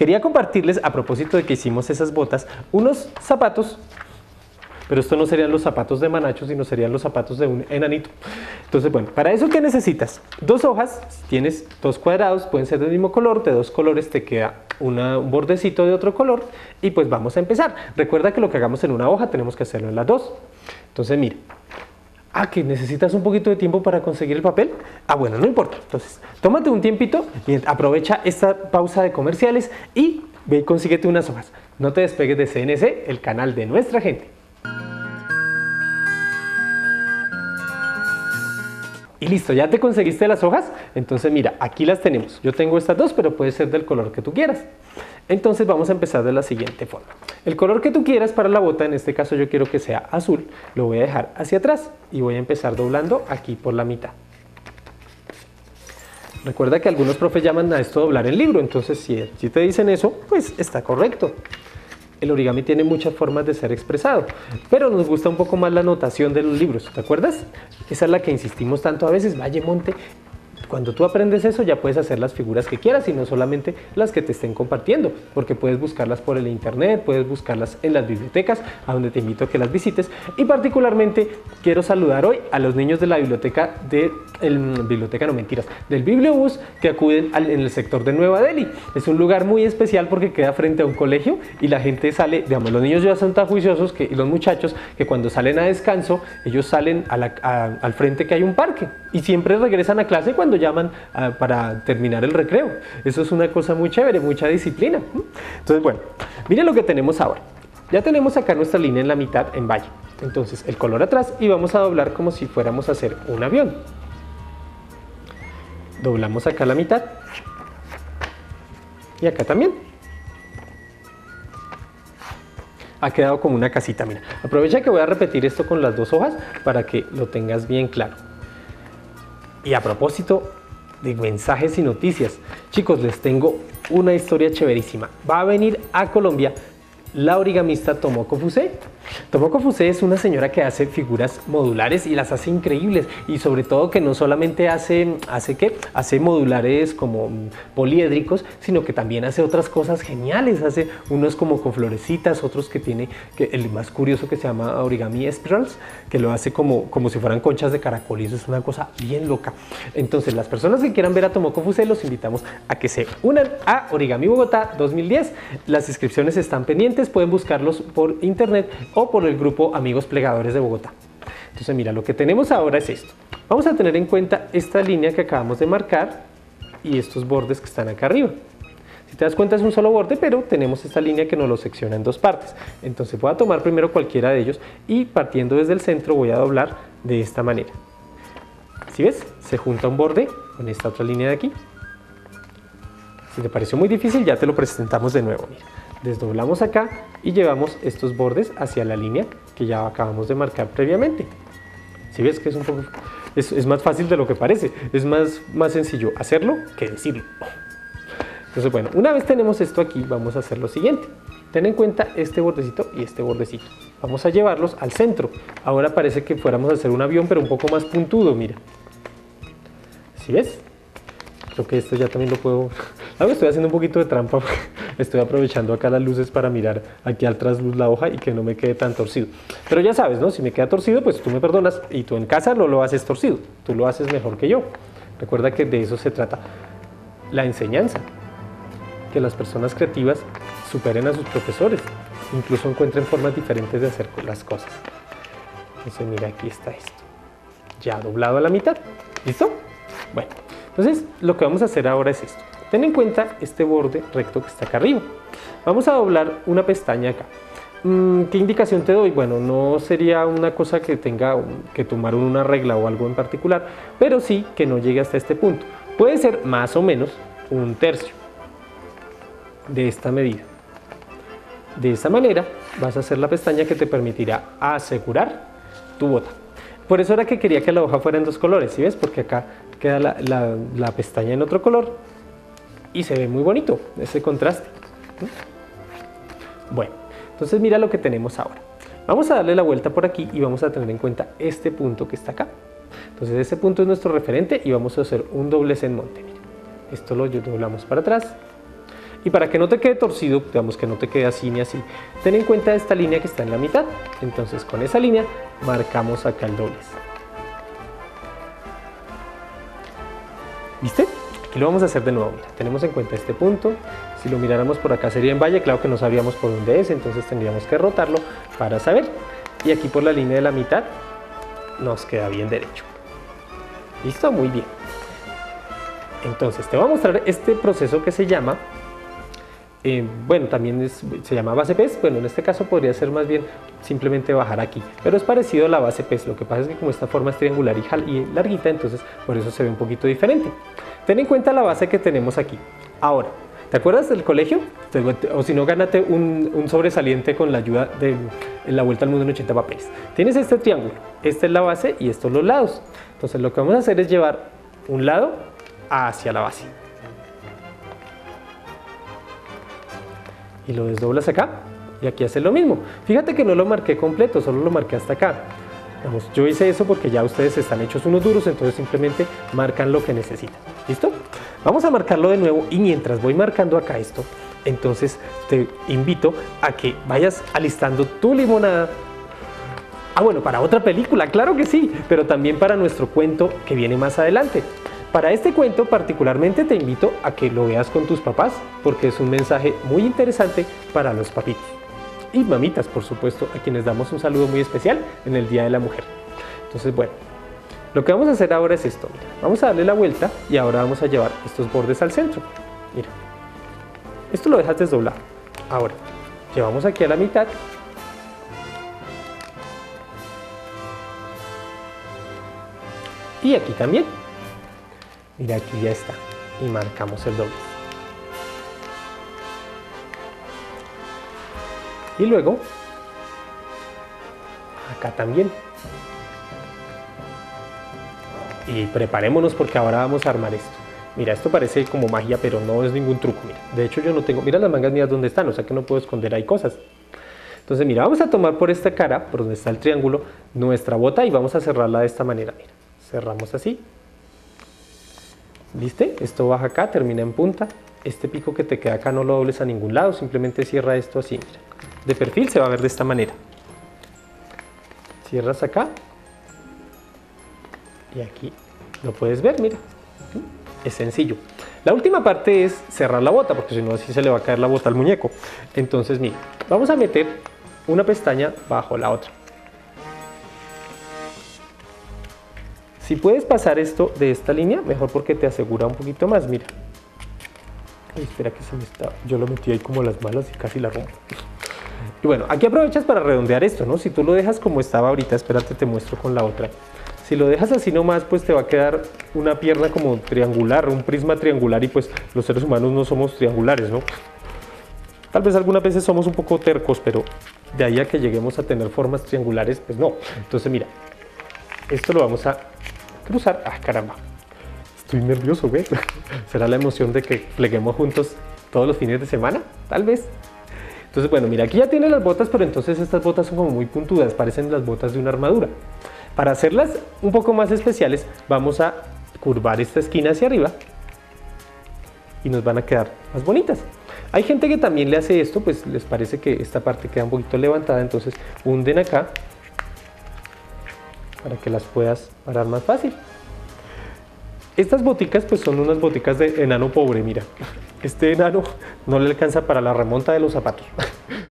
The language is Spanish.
quería compartirles, a propósito de que hicimos esas botas, unos zapatos, pero esto no serían los zapatos de Manacho, sino serían los zapatos de un enanito. Entonces, bueno, para eso, ¿qué necesitas? 2 hojas, tienes 2 cuadrados, pueden ser del mismo color, de 2 colores te queda un bordecito de otro color, y pues vamos a empezar. Recuerda que lo que hagamos en una hoja tenemos que hacerlo en las 2. Entonces, mira. Que necesitas un poquito de tiempo para conseguir el papel. Bueno, no importa. Entonces, tómate un tiempito y aprovecha esta pausa de comerciales y ve y consíguete unas hojas. No te despegues de CNC, el canal de nuestra gente. Y listo, ¿ya te conseguiste las hojas? Entonces mira, aquí las tenemos. Yo tengo estas 2, pero puede ser del color que tú quieras. Entonces vamos a empezar de la siguiente forma. El color que tú quieras para la bota, en este caso yo quiero que sea azul, lo voy a dejar hacia atrás y voy a empezar doblando aquí por la mitad. Recuerda que algunos profes llaman a esto doblar el libro, entonces si te dicen eso, pues está correcto. El origami tiene muchas formas de ser expresado, pero nos gusta un poco más la notación de los libros, ¿te acuerdas? Esa es la que insistimos tanto a veces, Valle Monte. Cuando tú aprendes eso ya puedes hacer las figuras que quieras y no solamente las que te estén compartiendo, porque puedes buscarlas por el internet, puedes buscarlas en las bibliotecas, a donde te invito a que las visites. Y particularmente quiero saludar hoy a los niños de la biblioteca del Bibliobús que acuden en el sector de Nueva Delhi. Es un lugar muy especial porque queda frente a un colegio y la gente sale, digamos, los niños ya son tan juiciosos y los muchachos que cuando salen a descanso, ellos salen al frente que hay un parque y siempre regresan a clase cuando llaman para terminar el recreo. Eso es una cosa muy chévere, mucha disciplina. Entonces, bueno, miren lo que tenemos ahora. Ya tenemos acá nuestra línea en la mitad en valle. Entonces, el color atrás y vamos a doblar como si fuéramos a hacer un avión. Doblamos acá la mitad y acá también. Ha quedado como una casita, mira. Aprovecha que voy a repetir esto con las 2 hojas para que lo tengas bien claro. Y a propósito de mensajes y noticias, chicos, les tengo una historia chéverísima. Va a venir a Colombia la origamista Tomoko Fusé. Tomoko Fusé es una señora que hace figuras modulares y las hace increíbles, y sobre todo que no solamente hace modulares como poliédricos, sino que también hace otras cosas geniales. Hace unos como con florecitas, otros que tiene, el más curioso que se llama origami spirals, que lo hace como si fueran conchas de caracol, y eso es una cosa bien loca. Entonces, las personas que quieran ver a Tomoko Fusé, los invitamos a que se unan a Origami Bogotá 2010. Las inscripciones están pendientes, pueden buscarlos por internet o por el grupo Amigos Plegadores de Bogotá. Entonces, mira, lo que tenemos ahora es esto. Vamos a tener en cuenta esta línea que acabamos de marcar y estos bordes que están acá arriba. Si te das cuenta, es un solo borde, pero tenemos esta línea que nos lo secciona en 2 partes. Entonces voy a tomar primero cualquiera de ellos y partiendo desde el centro voy a doblar de esta manera. ¿Sí ves? Se junta un borde con esta otra línea de aquí. Si te pareció muy difícil, ya te lo presentamos de nuevo. Mira. Desdoblamos acá y llevamos estos bordes hacia la línea que ya acabamos de marcar previamente. ¿Sí ves que es más fácil de lo que parece? Es más sencillo hacerlo que decirlo. Entonces, bueno, una vez tenemos esto aquí, vamos a hacer lo siguiente. Ten en cuenta este bordecito y este bordecito. Vamos a llevarlos al centro. Ahora parece que fuéramos a hacer un avión, pero un poco más puntudo, mira. ¿Sí ves? Creo que esto ya también lo puedo... estoy haciendo un poquito de trampa. Estoy aprovechando acá las luces para mirar aquí al trasluz la hoja y que no me quede tan torcido. Pero ya sabes, ¿no? Si me queda torcido, pues tú me perdonas, y tú en casa no lo haces torcido. Tú lo haces mejor que yo. Recuerda que de eso se trata la enseñanza. Que las personas creativas superen a sus profesores. Incluso encuentren formas diferentes de hacer las cosas. Entonces, mira, aquí está esto. Ya doblado a la mitad. ¿Listo? Bueno, entonces lo que vamos a hacer ahora es esto. Ten en cuenta este borde recto que está acá arriba. Vamos a doblar una pestaña acá. ¿Qué indicación te doy? Bueno, no sería una cosa que tenga que tomar una regla o algo en particular, pero sí que no llegue hasta este punto. Puede ser más o menos 1/3 de esta medida. De esta manera vas a hacer la pestaña que te permitirá asegurar tu bota. Por eso era que quería que la hoja fuera en 2 colores, ¿sí ves? Porque acá queda la pestaña en otro color y se ve muy bonito ese contraste. Bueno, entonces mira lo que tenemos ahora. Vamos a darle la vuelta por aquí y vamos a tener en cuenta este punto que está acá. Entonces ese punto es nuestro referente y vamos a hacer un doblez en monte. Mira, esto lo doblamos para atrás Y para que no te quede torcido, digamos que no te quede así ni así, ten en cuenta esta línea que está en la mitad. Entonces con esa línea marcamos acá el doblez. ¿Viste? Aquí lo vamos a hacer de nuevo. Mira, tenemos en cuenta este punto. Si lo miráramos por acá sería en valle, claro que no sabríamos por dónde es, entonces tendríamos que rotarlo para saber. Y aquí por la línea de la mitad nos queda bien derecho. ¿Listo? Muy bien. Entonces te voy a mostrar este proceso que se llama, bueno, también se llama base pez. Bueno, en este caso podría ser más bien simplemente bajar aquí, pero es parecido a la base pez. Lo que pasa es que como esta forma es triangular y larguita, entonces por eso se ve un poquito diferente. Ten en cuenta la base que tenemos aquí. Ahora, ¿te acuerdas del colegio? O si no, gánate un sobresaliente con la ayuda de la vuelta al mundo en 80 papeles. Tienes este triángulo, esta es la base y estos los lados. Entonces lo que vamos a hacer es llevar un lado hacia la base. Y lo desdoblas acá y aquí haces lo mismo. Fíjate que no lo marqué completo, solo lo marqué hasta acá. Vamos, yo hice eso porque ya ustedes están hechos unos duros, entonces simplemente marcan lo que necesitan. ¿Listo? Vamos a marcarlo de nuevo y mientras voy marcando acá esto, entonces te invito a que vayas alistando tu limonada. Ah, bueno, para otra película, claro que sí, pero también para nuestro cuento que viene más adelante. Para este cuento particularmente te invito a que lo veas con tus papás porque es un mensaje muy interesante para los papitos y mamitas, por supuesto, a quienes damos un saludo muy especial en el Día de la Mujer. Entonces, bueno, lo que vamos a hacer ahora es esto. Mira, vamos a darle la vuelta y ahora vamos a llevar estos bordes al centro. Mira, esto lo dejas desdoblado. Ahora, llevamos aquí a la mitad. Y aquí también. Mira, aquí ya está. Y marcamos el doble. Y luego, acá también. Y preparémonos porque ahora vamos a armar esto. Mira, esto parece como magia, pero no es ningún truco. Mira, de hecho yo no tengo, mira las mangas mías donde están, o sea que no puedo esconder ahí cosas. Entonces mira, vamos a tomar por esta cara, por donde está el triángulo, nuestra bota y vamos a cerrarla de esta manera. Mira, cerramos así. ¿Viste? Esto baja acá, termina en punta. Este pico que te queda acá no lo dobles a ningún lado, simplemente cierra esto así. Mira. De perfil se va a ver de esta manera. Cierras acá. Y aquí lo puedes ver, mira. Es sencillo. La última parte es cerrar la bota, porque si no así se le va a caer la bota al muñeco. Entonces, mira, vamos a meter una pestaña bajo la otra. Si puedes pasar esto de esta línea, mejor porque te asegura un poquito más, mira. Ay, espera que se me está... Yo lo metí ahí como las malas y casi la rompo. Y bueno, aquí aprovechas para redondear esto, ¿no? Si tú lo dejas como estaba ahorita, espérate, te muestro con la otra. Si lo dejas así nomás, pues te va a quedar una pierna como triangular, un prisma triangular y pues los seres humanos no somos triangulares, ¿no? Tal vez algunas veces somos un poco tercos, pero de ahí a que lleguemos a tener formas triangulares, pues no. Entonces mira, esto lo vamos a cruzar. ¡Ah, caramba! Estoy nervioso, güey. ¿Será la emoción de que pleguemos juntos todos los fines de semana? Tal vez. Entonces, bueno, mira, aquí ya tiene las botas, pero entonces estas botas son como muy puntudas, parecen las botas de una armadura. Para hacerlas un poco más especiales, vamos a curvar esta esquina hacia arriba y nos van a quedar más bonitas. Hay gente que también le hace esto, pues les parece que esta parte queda un poquito levantada, entonces hunden acá para que las puedas parar más fácil. Estas boticas pues son unas boticas de enano pobre, mira. Este enano no le alcanza para la remonta de los zapatos.